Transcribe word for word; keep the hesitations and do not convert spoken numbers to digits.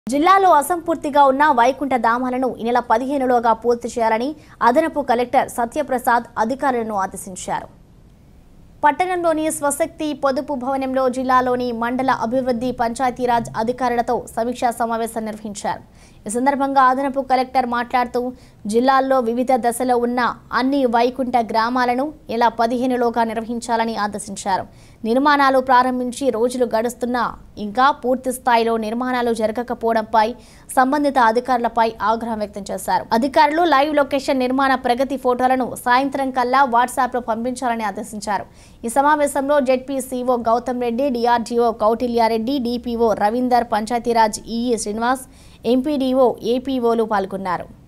జిల్లాలో అసంపూర్తిగా ఉన్న వైకుంఠ ధామాలను ఈ నెల పదిహేనులోగా పూర్తి చేయాలని అదనపు కలెక్టర్ సత్యప్రసాద్ అధికారులను ఆదేశించారు. పట్టణంలోని స్వశక్తి పొదుపు భవనంలో జిల్లాలోని మండల అభివృద్ధి పంచాయతీరాజ్ అధికారులతో సమీక్షా సమావేశం నిర్వహించారు. ఈ సందర్భంగా అదనపు కలెక్టర్ మాట్లాడుతూ జిల్లాల్లో వివిధ దశలో ఉన్న అన్ని వైకుంఠ గ్రామాలను ఇలా పదిహేనులోగా నిర్వహించాలని ఆదేశించారు. నిర్మాణాలు ప్రారంభించి రోజులు గడుస్తున్నా ఇంకా పూర్తి స్థాయిలో నిర్మాణాలు జరగకపోవడంపై సంబంధిత అధికారులపై ఆగ్రహం వ్యక్తం చేశారు. అధికారులు లైవ్ లొకేషన్ నిర్మాణ ప్రగతి ఫోటోలను సాయంత్రం కల్లా వాట్సాప్ లో పంపించాలని ఆదేశించారు. ఈ సమావేశంలో ZP CEO Gautam Reddy, DRDO Kautilya Reddy, DPO Ravinder, Panchayati Raj EE Srinivas, MPDO, ఏపీఓలు పాల్గొన్నారు.